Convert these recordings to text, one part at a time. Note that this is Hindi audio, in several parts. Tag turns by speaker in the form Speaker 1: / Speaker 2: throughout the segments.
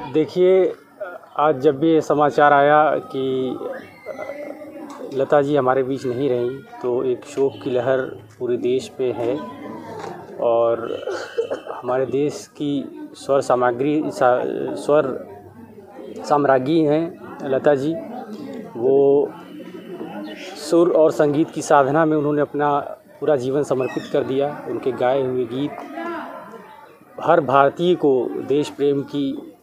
Speaker 1: देखिए, आज जब भी ये समाचार आया कि लता जी हमारे बीच नहीं रहीं, तो एक शोक की लहर पूरे देश पे है। और हमारे देश की स्वर साम्राज्ञी हैं लता जी। वो सुर और संगीत की साधना में उन्होंने अपना पूरा जीवन समर्पित कर दिया। उनके गाए हुए गीत हर भारतीय को देश प्रेम की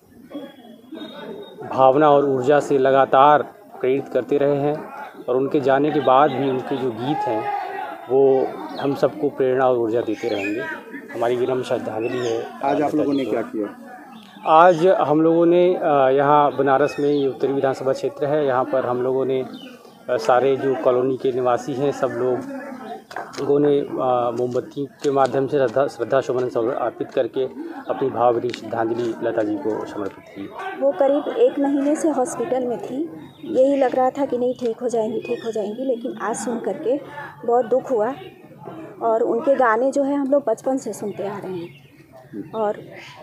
Speaker 1: भावना और ऊर्जा से लगातार प्रेरित करते रहे हैं। और उनके जाने के बाद भी उनके जो गीत हैं वो हम सबको प्रेरणा और ऊर्जा देते रहेंगे। हमारी विनम्र श्रद्धांजलि है।
Speaker 2: आज आप लोगों ने क्या किया?
Speaker 1: आज हम लोगों ने यहाँ बनारस में ये उत्तरी विधानसभा क्षेत्र है, यहाँ पर हम लोगों ने सारे जो कॉलोनी के निवासी हैं सब लोगों ने मोमबत्ती के माध्यम से श्रद्धा सुमन अर्पित करके अपनी भावभरी श्रद्धांजलि लता जी को समर्पित की।
Speaker 3: वो करीब 1 महीने से हॉस्पिटल में थी। यही लग रहा था कि नहीं ठीक हो जाएंगी, लेकिन आज सुन करके बहुत दुख हुआ। और उनके गाने जो है हम लोग बचपन से सुनते आ रहे हैं। और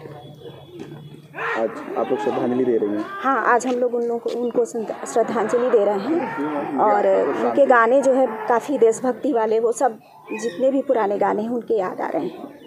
Speaker 2: आज आप लोग श्रद्धांजलि दे रही हैं?
Speaker 3: हाँ, आज हम लोग उनको श्रद्धांजलि दे रहे हैं। और उनके गाने जो है काफ़ी देशभक्ति वाले, वो सब जितने भी पुराने गाने हैं उनके याद आ रहे हैं।